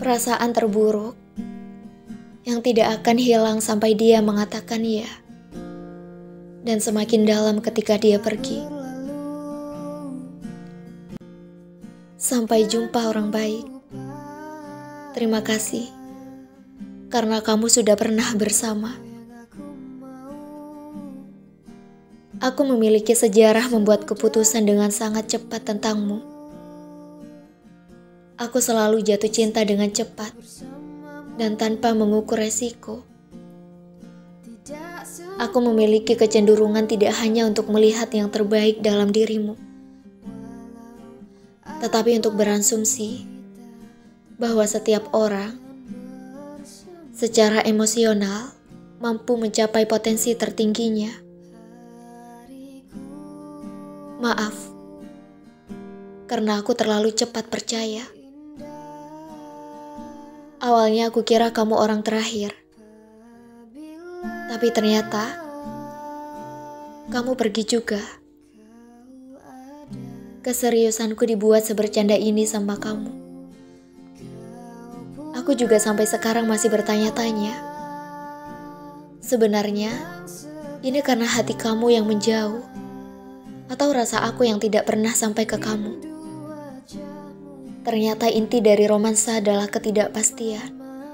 Perasaan terburuk yang tidak akan hilang sampai dia mengatakan ya. Dan semakin dalam ketika dia pergi. Sampai jumpa orang baik. Terima kasih karena kamu sudah pernah bersama. Aku memiliki sejarah membuat keputusan dengan sangat cepat tentangmu. Aku selalu jatuh cinta dengan cepat dan tanpa mengukur resiko. Aku memiliki kecenderungan tidak hanya untuk melihat yang terbaik dalam dirimu, tetapi untuk berasumsi bahwa setiap orang secara emosional mampu mencapai potensi tertingginya. Maaf, karena aku terlalu cepat percaya. Awalnya aku kira kamu orang terakhir, tapi ternyata kamu pergi juga. Keseriusanku dibuat sebercanda ini sama kamu. Aku juga sampai sekarang masih bertanya-tanya. Sebenarnya, ini karena hati kamu yang menjauh, atau rasa aku yang tidak pernah sampai ke kamu. Ternyata inti dari romansa adalah ketidakpastian.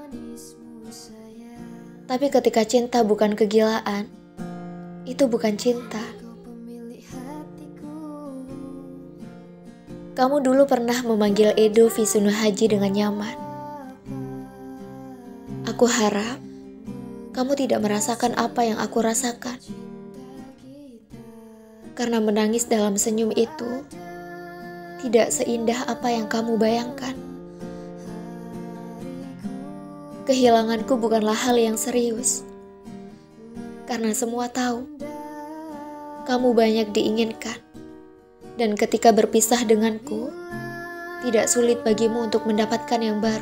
Tapi ketika cinta bukan kegilaan, itu bukan cinta. Kamu dulu pernah memanggil Edo Visunuhaji dengan nyaman. Aku harap kamu tidak merasakan apa yang aku rasakan. Karena menangis dalam senyum itu tidak seindah apa yang kamu bayangkan. Kehilanganku bukanlah hal yang serius. Karena semua tahu kamu banyak diinginkan. Dan ketika berpisah denganku, tidak sulit bagimu untuk mendapatkan yang baru.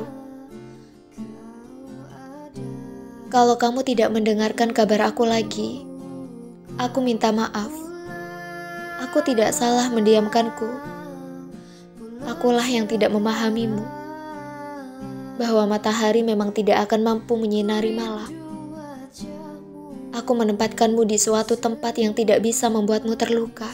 Kalau kamu tidak mendengarkan kabar aku lagi, aku minta maaf. Aku tidak salah mendiamkanku. Akulah yang tidak memahamimu, bahwa matahari memang tidak akan mampu menyinari malam. Aku menempatkanmu di suatu tempat yang tidak bisa membuatmu terluka.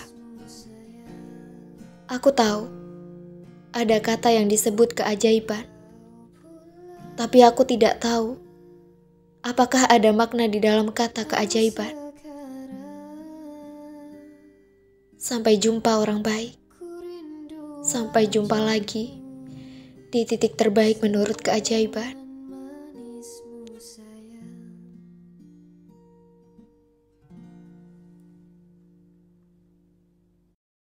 Aku tahu, ada kata yang disebut keajaiban. Tapi aku tidak tahu, apakah ada makna di dalam kata keajaiban. Sampai jumpa orang baik. Sampai jumpa lagi di titik terbaik menurut keajaiban.